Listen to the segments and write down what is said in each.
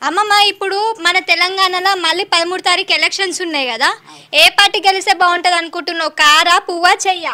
అమ్మమ్మ ఇప్పుడు మన తెలంగాణలో మళ్ళీ 13 తారీఖు ఎలక్షన్స్ ఉన్నాయి కదా, ఏ పార్టీ గెలిస్తే బాగుంటుంది అనుకుంటున్నావు? కారా, పువ్వా, చెయ్యా?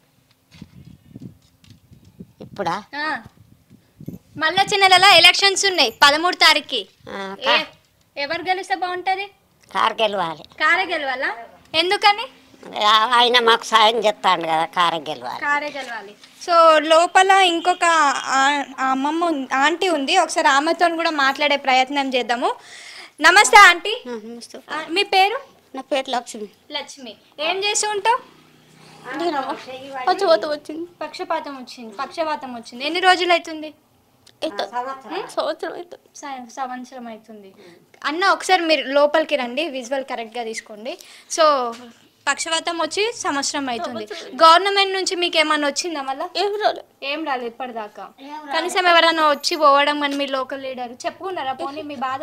ఇప్పుడా మళ్ళీ వచ్చే నెలలో ఎలక్షన్స్ ఉన్నాయి 13 తారీఖుకి. ఎవరు గెలిస్తే బాగుంటుంది? కారు గెలవాలి. కారే గెలవాలా? ఎందుకని? ఆయన మాకు సాయం చేస్తాడు కదా, కారు గెలవాలి. కారే గెలవాలి. సో లోపల ఇంకొక అమ్మమ్మ ఆంటీ ఉంది, ఒకసారి ఆమెతో కూడా మాట్లాడే ప్రయత్నం చేద్దాము. నమస్తే ఆంటీ, మీ పేరు? నా పేరు లక్ష్మి. లక్ష్మి, ఏం చేస్తూ ఉంటావు? పక్షపాతం వచ్చింది. పక్షపాతం వచ్చింది. ఎన్ని రోజులు అవుతుంది? సంవత్సరం అవుతుంది. అన్న ఒకసారి మీరు లోపలికి రండి, విజువల్ కరెక్ట్గా తీసుకోండి. సో పక్షవాతం వచ్చి సంవత్సరం అవుతుంది. గవర్నమెంట్ నుంచి మీకు ఏమన్నా వచ్చిందా? మళ్ళీ ఏం రాలేదు ఇప్పటిదాకా. కనీసం ఎవరైనా వచ్చి పోవడం అని మీ లోకల్ లీడర్ చెప్పుకున్నారా? పోనీ మీ బాధ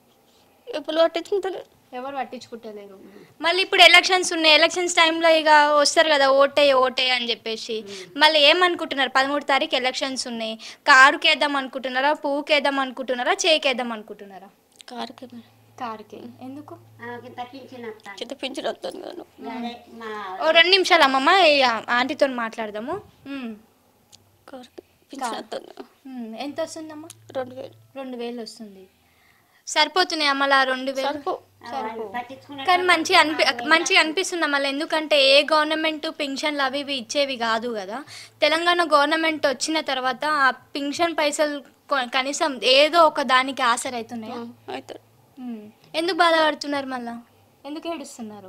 ఎవరు పట్టించుకుంటలేరు. మళ్ళీ ఇప్పుడు ఎలక్షన్స్ ఉన్నాయి, ఎలక్షన్స్ టైంలో ఇక వస్తారు కదా, ఓటే అని చెప్పేసి. మళ్ళీ ఏమనుకుంటున్నారు? 13 తారీఖు ఎలక్షన్స్ ఉన్నాయి. కారుకి వేద్దాం అనుకుంటున్నారా, పువ్వుకి వేద్దాం అనుకుంటున్నారా, చేయికి వేద్దాం అనుకుంటున్నారా? కారుకి. ఎందుకు? ఓ 2 నిమిషాలు అమ్మమ్మ, ఆంటీతో మాట్లాడదాము. ఎంత వస్తుందమ్మా? 2000 వస్తుంది. సరిపోతున్నాయి అమ్మలా 2000? కానీ మంచిగా అనిపిస్తుంది మళ్ళీ. ఎందుకంటే ఏ గవర్నమెంట్ పింఛన్లు అవి ఇవి ఇచ్చేవి కాదు కదా. తెలంగాణ గవర్నమెంట్ వచ్చిన తర్వాత ఆ పింఛన్ పైసలు కనీసం ఏదో ఒక దానికి ఆసర అవుతున్నాయా? ఎందుకు బాధపడుతున్నారు? మళ్ళా ఎందుకు ఏడుస్తున్నారు?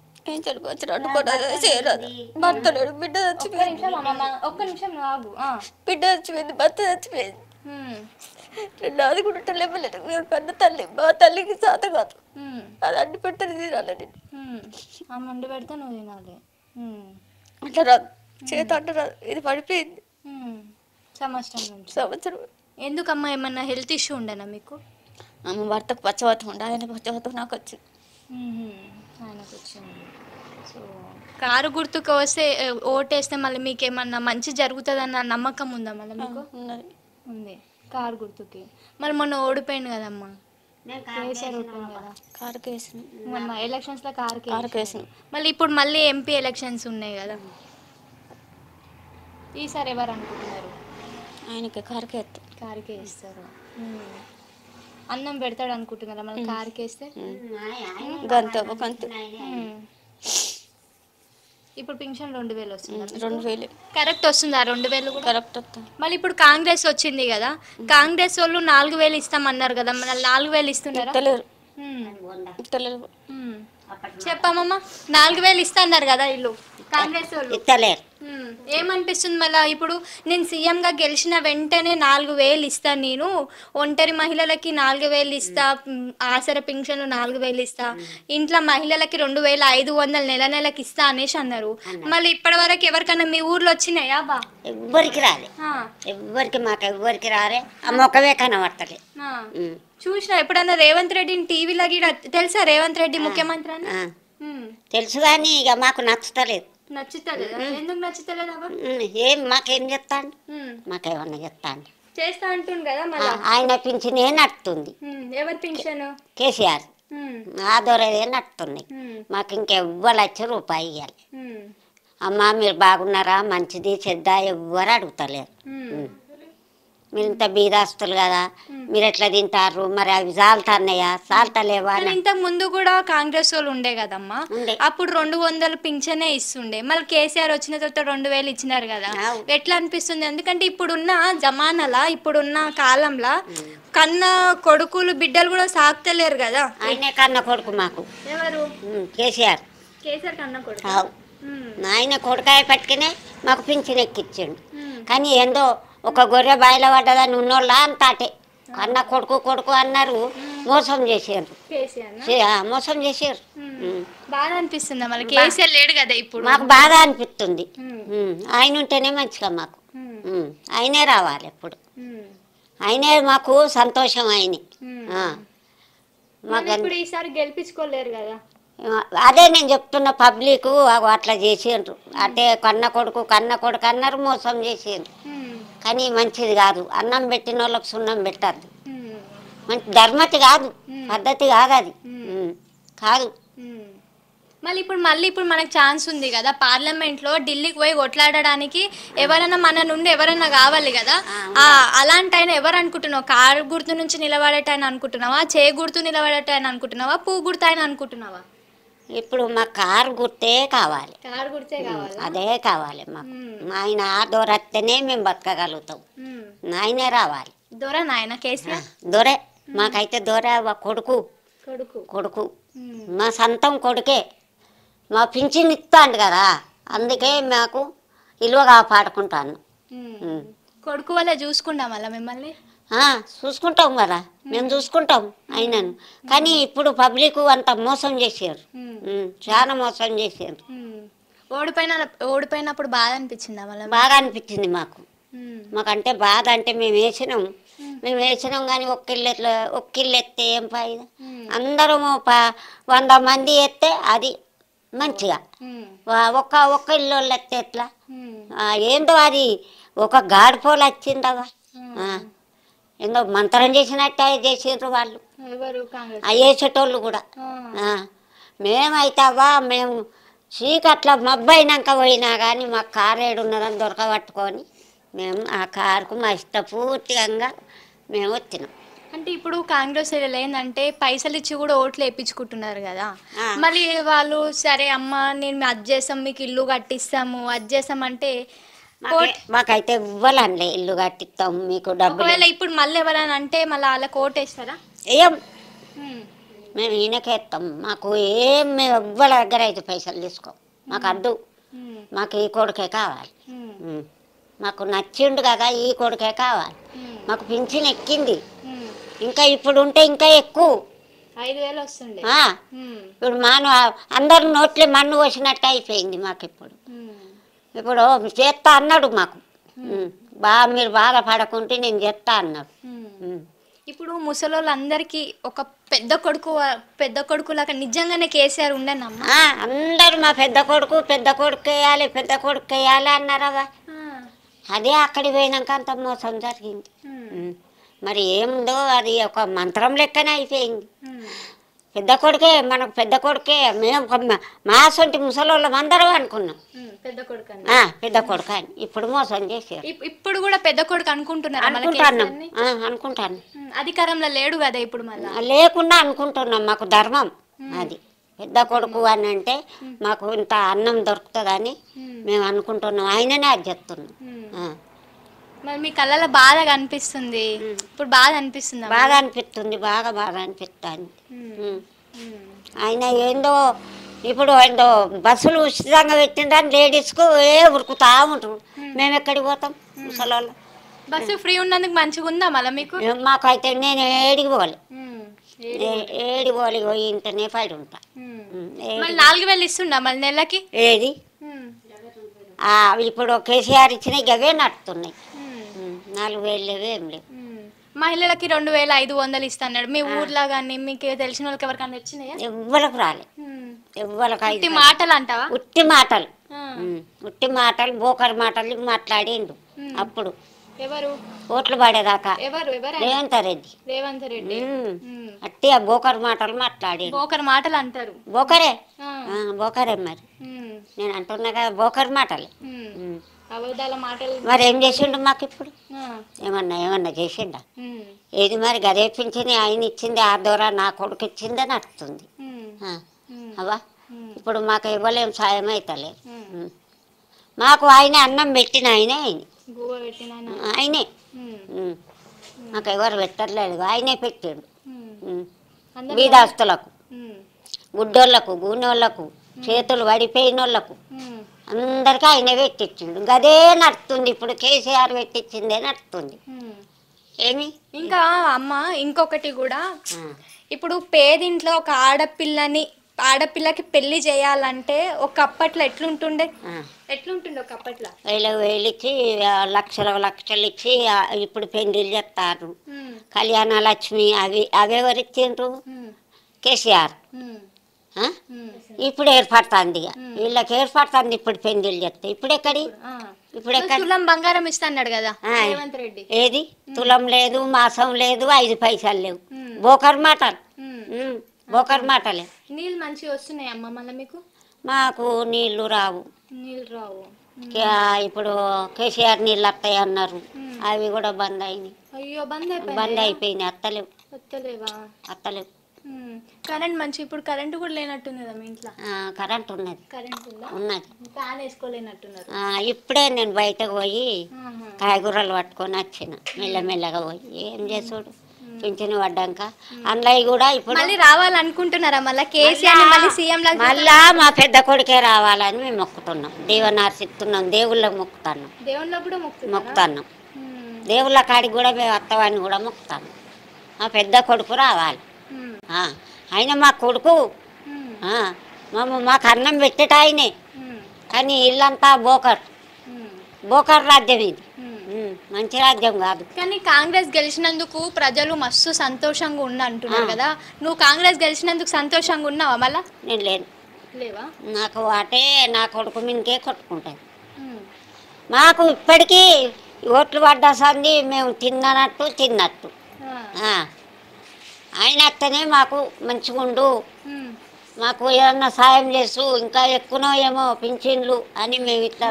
ఒక్క నిమిషం ఆగు. బిడ్డ చచ్చిపోయింది, భర్త చచ్చిపోయింది. నాది కూడా కన్న తల్లి, మా తల్లికి సాత కాదు. అది అడ్డు పెట్టని తినాలి నేను. ఆమె వండి పెడితే నువ్వు తినాలి. అట్లా రాదు, చేత అంటే రాదు. ఇది పడిపోయింది సంవత్సరం. ఎందుకమ్మా, ఏమన్నా హెల్త్ ఇష్యూ ఉండనా మీకు? అమ్మ భర్తకు పచ్చవతం ఉండే, ఆయనకు పచ్చవతం నాకు వచ్చింది. ఆయనకు వచ్చింది. సో కారు గుర్తుకు వస్తే ఓటేస్తే మళ్ళీ మీకు ఏమన్నా మంచి జరుగుతుందన్న నమ్మకం ఉందా? మళ్ళీ మీకు ఉంది కారు గుర్తుకి. మళ్ళీ మొన్న ఓడిపోయింది కదమ్మా, కేసీఆర్ ఓడిపోయింది కదా, కారుకి వేసిన మొన్న ఎలక్షన్స్లో కారుకి వేసిన. మళ్ళీ ఇప్పుడు మళ్ళీ ఎంపీ ఎలక్షన్స్ ఉన్నాయి కదా, ఈసారి ఎవరు అనుకుంటున్నారు? ఆయనకి కారుకే వేస్తారు. అన్నం పెడతాడు అనుకుంటున్నారా మళ్ళీ కారుకి వేస్తే? ఇప్పుడు పింఛన్ 2000 వస్తుంది. 2000 కరెక్ట్ వస్తుందా? 2000 కూడా కరెక్ట్ వస్తుంది. మళ్ళీ ఇప్పుడు కాంగ్రెస్ వచ్చింది కదా, కాంగ్రెస్ వాళ్ళు 4000 ఇస్తామన్నారు కదా, మన 4000 ఇస్తున్నారా? చెప్పమ్మా, 4000 ఇస్తా అన్నారు కదా ఇల్లు కాంగ్రెస్ వాళ్ళు. ఏమనిపిస్తుంది మళ్ళీ? ఇప్పుడు నేను సీఎంగా గెలిచిన వెంటనే 4000 ఇస్తాను, నేను ఒంటరి మహిళలకి 4000 ఇస్తా, ఆసర పింఛన్లు 4000 ఇస్తా, ఇంట్లో మహిళలకి 2500 నెలకి ఇస్తా అనేసి అన్నారు. మళ్ళీ ఇప్పటి వరకు ఎవరికైనా మీ ఊర్లో వచ్చినాయా? ఎవ్వరికి రాలే, మాకు ఎవ్వరికి రాలే. ఆ మొక్కవే కనబడతలే. చూసినా ఎప్పుడన్నా రేవంత్ రెడ్డిని టీవీలో తెలుసా? రేవంత్ రెడ్డి ముఖ్యమంత్రి అని తెలుసు, కానీ ఇక మాకు నచ్చుతలేదు. ఎందుకు నచ్చుతలేదు? ఏం మాకేం చెప్తాండు? మాకేమన్నా చెప్తాండు? చేస్తా అంటుంది కదా. ఆయన పింఛనే నడుతుంది. ఎవరి పింఛను? కేసీఆర్ ఆదోరదే నడుతుంది. మాకు ఇంకెవ్వరు ₹1 ఇవ్వాలి. అమ్మ మీరు బాగున్నారా, మంచిది చెడ్డ ఎవ్వరు అడుగుతలేరు. మీరు ఇంత బీదాస్తులు కదా, మీరు ఎట్లా తింటారు, మరి అవి చాలుతున్నాయా చాలుతలేవా? ఇంతకు ముందు కూడా కాంగ్రెస్ వాళ్ళు ఉండే కదమ్మా, అప్పుడు 200 పింఛనే ఇస్తుండే. మళ్ళీ కేసీఆర్ వచ్చిన తర్వాత 2000 ఇచ్చినారు కదా. ఎట్లా అనిపిస్తుంది? ఎందుకంటే ఇప్పుడున్న జమానాలా, ఇప్పుడున్న కాలంలో కన్న కొడుకులు బిడ్డలు కూడా సాగుతలేరు కదా. ఆయనే కన్న కొడుకు మాకు. ఎవరు? కేసీఆర్ కన్న కొడుకు. ఆయన కొడుకాయ పట్టుకునే మాకు పింఛన్ ఎక్కించండు. కానీ ఏందో ఒక గొర్రె బాయిల పడ్డదని ఉన్నోళ్ళ అంతాటే కన్న కొడుకు అన్నారు, మోసం చేసారు. మోసం చేసారు. బాగా అనిపిస్తుంది మళ్ళీ. కేసీఆర్ లేడు కదా ఇప్పుడు, మాకు బాగా అనిపిస్తుంది. ఆయన ఉంటేనే మంచిగా మాకు. ఆయనే రావాలి ఎప్పుడు, ఆయనే మాకు సంతోషం. ఆయనే మాకు ఈసారి గెలిపించుకోలేరు కదా. అదే నేను చెప్తున్న, పబ్లిక్ అట్లా చేసిండ్రు. అంటే కన్న కొడుకు అన్నారు, మోసం చేసిండ్రు. కానీ మంచిది కాదు. అన్నం పెట్టిన వాళ్ళకి సున్నం పెట్టద్దు. మంచి ధర్మతి కాదు, పద్ధతి కాదు అది. కాదు. మళ్ళీ ఇప్పుడు మనకు ఛాన్స్ ఉంది కదా పార్లమెంట్లో ఢిల్లీకి పోయి కొట్లాడడానికి. ఎవరైనా మన నుండి ఎవరైనా కావాలి కదా. అలాంటి ఆయన ఎవరు అనుకుంటున్నావు? కారు గుర్తు నుంచి నిలబడేటాయని అనుకుంటున్నావా, చే గుర్తు నిలబడేటాయని అనుకుంటున్నావా, పువ్వు గుర్తు ఆయన అనుకుంటున్నావా? ఇప్పుడు మా కారు గుర్తే కావాలి. కారు గుర్తే కావాలి. అదే కావాలి మాకు. ఆయన దొరత్తేనే మేము బతకగలుగుతాం. ఆయనే రావాలి. దొర నాయన కేసీఆర్ దొరే. మాకైతే దొర కొడుకు కొడుకు కొడుకు మా సొంతం కొడుకే. మా పింఛన్ ఇస్తాండు కదా, అందుకే మాకు ఇల్లు కాపాడుకుంటాను. కొడుకు వల్ల చూసుకుంటాం అలా మిమ్మల్ని. చూసుకుంటాం కదా, మేము చూసుకుంటాం ఆయనను. కానీ ఇప్పుడు పబ్లిక్ అంత మోసం చేశారు, చాలా మోసం చేశారు. ఓడిపోయినప్పుడు బాధ అనిపించిందా మళ్ళీ? బాగా అనిపించింది మాకంటే బాధ అంటే మేము వేసినాం కానీ ఒక్కిళ్ళు ఎత్తే ఏం ఫాయిదా? అందరము 100 మంది ఎత్తే అది మంచిగా, ఒక్క ఇల్లు ఎత్తే ఎట్లా? ఏందో అది ఒక గాడిపోలు వచ్చిందవా, ఏందో మంత్రం చేసినట్టు చేసిండ్రు వాళ్ళు, వేసేటోళ్ళు కూడా. మేమైతావా మేము చీకట్ల మబ్బైనాక పోయినా కానీ మాకు కారు ఏడున్నదని దొరకబట్టుకొని మేము ఆ కారుకు మా ఇష్టపూర్తిగా మేము వచ్చినాం. అంటే ఇప్పుడు కాంగ్రెస్ ఏంటంటే పైసలు ఇచ్చి కూడా ఓట్లు వేయించుకుంటున్నారు కదా. మళ్ళీ వాళ్ళు సరే అమ్మ నేను అది చేస్తాం, మీకు ఇల్లు కట్టిస్తాము, అది చేస్తామంటే మాకైతే ఇవ్వాలండి, ఇల్లు కట్టిస్తాం మీకు డబ్బులు. ఇప్పుడు మళ్ళీ ఎవరైనా అంటే మళ్ళీ వాళ్ళకి ఓటేస్తారా? ఏం మేము ఈయనకేస్తాం. మాకు ఏం మేము ఎవ్వరి దగ్గర అయితే పైసలు తీసుకోం. మాకు అడ్డు, మాకు ఈ కొడుకే కావాలి. మాకు నచ్చిండు కదా, ఈ కొడుకే కావాలి. మాకు పింఛన్ ఎక్కింది, ఇంకా ఇప్పుడు ఉంటే ఇంకా ఎక్కువ 5,000 వస్తుండే. ఇప్పుడు అందరు నోట్లే మన్ను పోసినట్టు అయిపోయింది మాకు. ఇప్పుడు చేస్తా అన్నాడు మాకు, మీరు బాధపడకుంటే నేను చేస్తా అన్నాడు. ఇప్పుడు ముసలోళ్ళందరికీ ఒక పెద్ద కొడుకులాగా నిజంగానే కేసీఆర్ ఉండనమ్మా. అందరు మా పెద్ద కొడుకు వేయాలి అన్నారా. అదే అక్కడికి పోయినాక అంత మోసం జరిగింది. మరి ఏముందో అది ఒక మంత్రం లెక్కనే అయిపోయింది. మనకు పెద్ద కొడుకే. మేము మా సొంటి ముసలోళ్ళం అందరం అనుకున్నాం పెద్ద కొడుకు అని. ఇప్పుడు మోసం చేశారు. ఇప్పుడు కూడా పెద్ద కొడుకు అనుకుంటాను. అధికారంలో లేడు కదా ఇప్పుడు, మళ్ళీ లేకుండా అనుకుంటున్నాం. మాకు ధర్మం అది. పెద్ద కొడుకు అని అంటే మాకు ఇంత అన్నం దొరుకుతుందని మేము అనుకుంటున్నాం. ఆయననే అది చెప్తున్నాం. మరి మీ కళ్ళలో బాధగా అనిపిస్తుంది ఇప్పుడు? బాగా అనిపిస్తుంది. బాగా అనిపిస్తుంది. ఆయన ఏందో ఇప్పుడు ఏందో బస్సులు ఉచితంగా పెట్టిందని లేడీస్కు ఉరుకుతా ఉంటారు. మేము ఎక్కడికి పోతాం? ముసలోళ్ళు. బస్సు ఫ్రీ ఉన్నందుకు మంచిగా ఉందా మళ్ళీ మీకు? మాకైతే నేను ఏడికి పోవాలి పోయి ఇంటనే పడి ఉంటా. 4,000 ఇస్తుండా మళ్ళీ నెలకి? ఏది ఇప్పుడు కేసీఆర్ ఇచ్చినాయి అవే నడుతున్నాయి. 4,000 ఏం లేవు. మహిళలకి 2,500 ఇస్తున్నాడు. మీ ఊర్లో కానీ మీకు తెలిసిన వాళ్ళకి ఎవరికైనా వచ్చినాయా? ఎవ్వరికి రాలే. ఉట్టి మాటలు అంటావా? ఉట్టి మాటలు బోకర్ మాటలు మాట్లాడిండు అప్పుడు. ఎవరు? ఓట్లు పడేదాకా రేవంత్ రెడ్డి అట్టి ఆ బోకర్ మాటలు మాట్లాడి. బోకర్ మాటలు అంటారు. బోకరే మరి నేను అంటున్నా కదా, బోకర్ మాటలు. అబద్ధాల మాటలు. మరి ఏం చేసిండు మాకు ఇప్పుడు? ఏమన్నా చేసిండా? ఏది మరి గదే పింఛని ఆయన ఇచ్చింది, ఆ ద్వారా నా కొడుకు ఇచ్చిందే నడుస్తుంది. అవా ఇప్పుడు మాకు ఇవ్వలేం, సాయం అవుతలేదు. మాకు ఆయన అన్నం పెట్టిన ఆయనే మాకు ఎవరు పెట్టట్లేదు, ఆయనే పెట్టాడు. బీదాస్తులకు, గుడ్డోళ్ళకు, గూనోళ్ళకు, చేతులు పడిపోయిన వాళ్ళకు అందరికీ ఆయనే పెట్టించిండు. గదే నడుస్తుంది ఇప్పుడు. కేసీఆర్ పెట్టించిందే నడుస్తుంది. ఏమి ఇంకా అమ్మ ఇంకొకటి కూడా, ఇప్పుడు పేదింట్లో ఒక ఆడపిల్లకి పెళ్లి చేయాలంటే ఒకప్పట్లో ఎట్లుంటుండే ఒకప్పట్లో? 1,000 ఇచ్చి లక్షలు ఇచ్చి ఇప్పుడు పెళ్లిళ్ళు చెప్తారు. కళ్యాణ లక్ష్మి అవెవరు ఇచ్చిండ్రు? కేసీఆర్. ఇప్పుడు ఏర్పడుతుంది, వీళ్ళకి ఏర్పడుతుంది ఇప్పుడు పెళ్లిళ్ళు చెప్తే. ఇప్పుడు ఎక్కడి ఇప్పుడు ఎక్కడ తులం బంగారం ఇస్తా అన్నాడు కదా రేవంత్ రెడ్డి. ఏది తులం లేదు, మాసం లేదు, 5 పైసలు లేవు. బోకర్ మాటలు, బోకర్ మాటలే. నీళ్ళు మంచిగా వస్తున్నాయి అమ్మ మళ్ళీ మీకు? మాకు నీళ్లు రావు. నీళ్ళు రావు. ఇప్పుడు కేసీఆర్ నీళ్ళు వస్తాయి అన్నారు, అవి కూడా బంద్ అయినాయి. అయ్యో బంద్ అయిపోయినాయి, అత్తలేవు. అత్తలేవు. కరెంట్ మంచి ఇప్పుడు కరెంట్ కూడా లేనట్టుంది కదా మీ ఇంట్లో? కరెంట్ ఉన్నది. కరెంట్ ఉన్నది. ఫ్యాన్ వేసుకోలేనట్టున్నారు. ఇప్పుడే నేను బయటకు పోయి కాయగూరలు పట్టుకొని వచ్చిన, మెల్లమెల్లగా పోయి. ఏం చేసాడు పింఛను పడ్డాక అందులో కూడా ఇప్పుడు మళ్ళీ రావాలనుకుంటున్నారా మళ్ళీ కేసీఆర్ మళ్ళీ సీఎం లాగా? మళ్ళా మా పెద్ద కొడుకే రావాలని మేము మొక్కుతున్నాం, దీవనార్సిస్తున్నాం, దేవుళ్ళకి మొక్కుతున్నాం. దేవుళ్ళ కూడా మొక్కుతున్నాం, దేవుళ్ళ కాడికి కూడా మేము వస్తామని కూడా మొక్కుతాం. మా పెద్ద కొడుకు రావాలి. ఆయన మా కొడుకు, మాకు అన్నం పెట్టేట ఆయనే. కానీ ఇల్లంతా బోకర్ రాజ్యం ఇది, మంచి రాజ్యం కాదు. కానీ కాంగ్రెస్ గెలిచినందుకు ప్రజలు మస్తు సంతోషంగా అంటున్నారు కదా, నువ్వు కాంగ్రెస్ గెలిచినందుకు సంతోషంగా ఉన్నావా? మళ్ళా నేను లేవా? నాకు వాటే నా కొడుకు మీదకే కొట్టుకుంటుంది. మాకు ఇప్పటికీ ఓట్లు పడ్డా సంది మేము తిన్నట్టు ఆయన అత్తనే మాకు మంచిగుండు, మాకు ఏమన్నా సాయం చేస్తూ ఇంకా ఎక్కువనో ఏమో పింఛన్లు అని మేము ఇట్లా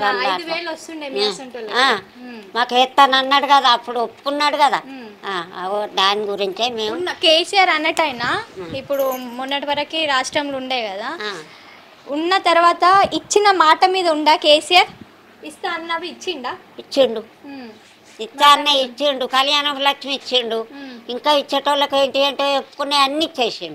మాకు ఎత్తానన్నాడు కదా, అప్పుడు ఒప్పుకున్నాడు కదా. దాని గురించే మేము కేసీఆర్ అన్నట్టయినా ఇప్పుడు మొన్నటి వరకు రాష్ట్రంలో ఉండే కదా, ఉన్న తర్వాత ఇచ్చిన మాట మీద ఉండా కేసీఆర్? ఇస్తా అన్నవి ఇచ్చిండు. ఇచ్చా అన్న ఇచ్చిండు, కళ్యాణ లక్ష్మి ఇచ్చిండు, ఇంకా ఇచ్చేటోళ్ళకి ఏంటి అంటే ఒప్పుకునే అన్ని ఇచ్చేసిండు.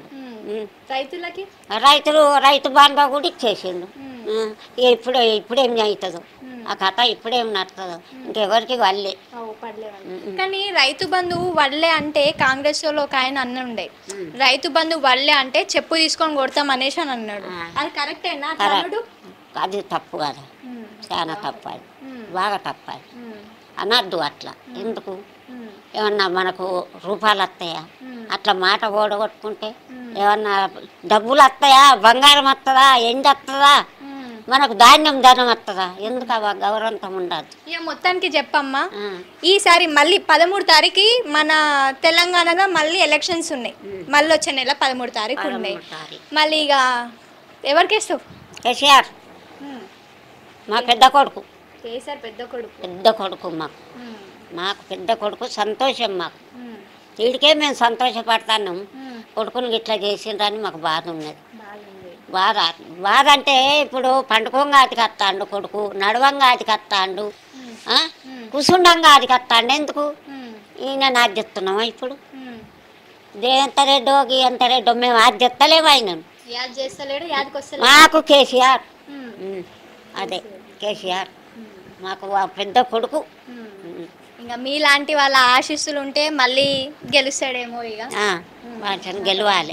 రైతు బంధు కూడా ఇచ్చేసిండు. ఇప్పుడేం అవుతుందో ఆ కథ, ఇప్పుడేం నడుతుందో ఇంకెవరికి వాళ్ళే. కానీ రైతు బంధు వల్లే అంటే కాంగ్రెస్ లో ఒక ఆయన అన్నుండే, రైతు బంధు వల్లే అంటే చెప్పు తీసుకొని కొడతాం అనేసి అని అన్నాడు. అది కరెక్టేనా? అది తప్పు కదా, చాలా తప్పు, అది బాగా తప్పు. అది అనద్దు అట్లా. ఎందుకు? ఏమన్నా మనకు రూపాయలు వస్తాయా? అట్లా మాట ఓడగొట్టుకుంటే ఏమన్నా డబ్బులు వస్తాయా? బంగారం వస్తుందా? ఎండి వస్తుందా? మనకు ధాన్యం ధనం వస్తుందా? ఎందుకు అవ గౌరవంతం ఉండదు. ఇక మొత్తానికి చెప్పమ్మా, ఈసారి మళ్ళీ 13 తారీఖు మన తెలంగాణలో మళ్ళీ ఎలక్షన్స్ ఉన్నాయి. మళ్ళీ వచ్చే నెల 13 తారీఖు ఉన్నాయి. మళ్ళీ ఇక ఎవరికి వేస్తావు? కేసీఆర్ మా పెద్ద కొడుకు. కేసీఆర్ పెద్ద కొడుకు మాకు పెద్ద కొడుకు సంతోషం. మాకు వీడికే మేము సంతోషపడతాను. కొడుకుని ఇట్లా చేసిండ్రని మాకు బాధ ఉన్నది. బాధ అంటే ఇప్పుడు పండుకోంగా ఆటికి వస్తాడు కొడుకు, నడవంగా ఆటికి వస్తాడు, కూసుండంగా ఆటికి వస్తాడు. ఎందుకు? ఈయన నాకు చెప్తున్నామా? ఇప్పుడు ఎంత రెడ్డో మేము అది చెప్తలేము. ఆయన మాకు కేసీఆర్, అదే కేసీఆర్ మాకు పెద్ద కొడుకు. ఇంకా మీలాంటి వాళ్ళ ఆశీస్సులు ఉంటే మళ్ళీ గెలుస్తాడేమో. ఇక గెలవాలి.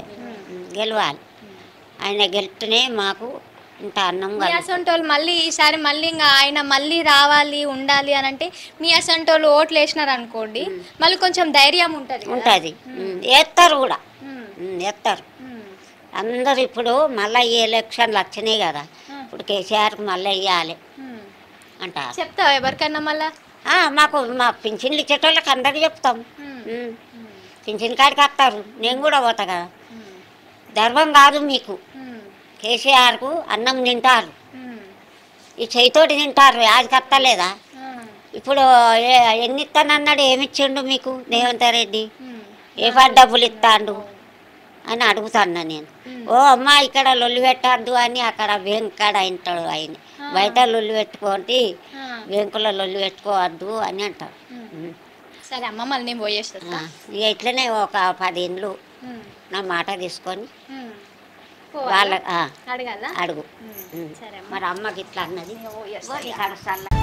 ఆయన గెలిస్తేనే మాకు ఇంత అన్నం. మీ అసంటోళ్ళు మళ్ళీ ఈసారి మళ్ళీ ఇంకా ఆయన మళ్ళీ రావాలి ఉండాలి అని అంటే మీ అసంటోళ్ళు ఓట్లు వేసినారు అనుకోండి, మళ్ళీ కొంచెం ధైర్యం ఉంటుంది. వేస్తారు కూడా, వేస్తారు అందరు. ఇప్పుడు మళ్ళీ ఈ ఎలక్షన్లు వచ్చినాయి కదా, ఇప్పుడు కేసీఆర్కి మళ్ళీ ఇవ్వాలి అంటారు. చెప్తావా ఎవరికన్నా? మళ్ళా మా పింఛన్లు ఇచ్చేటోళ్ళకి అందరికి చెప్తాం. పింఛన్ కాడికి వస్తారు, నేను కూడా పోతా కదా. గర్వం కాదు మీకు? కేసీఆర్కు అన్నం తింటారు, ఈ చేయితోటి తింటారు, అది కత్తలేదా? ఇప్పుడు ఎన్ని ఇస్తానన్నాడు, ఏమిచ్చిండు మీకు రేవంత్ రెడ్డి? ఏ డబ్బులు ఇస్తాడు అని అడుగుతాను నేను. ఓ అమ్మ ఇక్కడ లొల్లి పెట్టద్దు అని అక్కడ బ్యాంకుకాడ అంటాడు ఆయన, బయట లొల్లి పెట్టుకోండి, బ్యాంకులో లొల్లి పెట్టుకోవద్దు అని అంటాడు. సరే అమ్మ, మళ్ళీ నేను పోయేస్తా. ఇక ఇట్లనే ఒక 10 ఇండ్లు నా మాట తీసుకొని వాళ్ళ అడుగు. మరి అమ్మకి ఇట్లా అన్నది.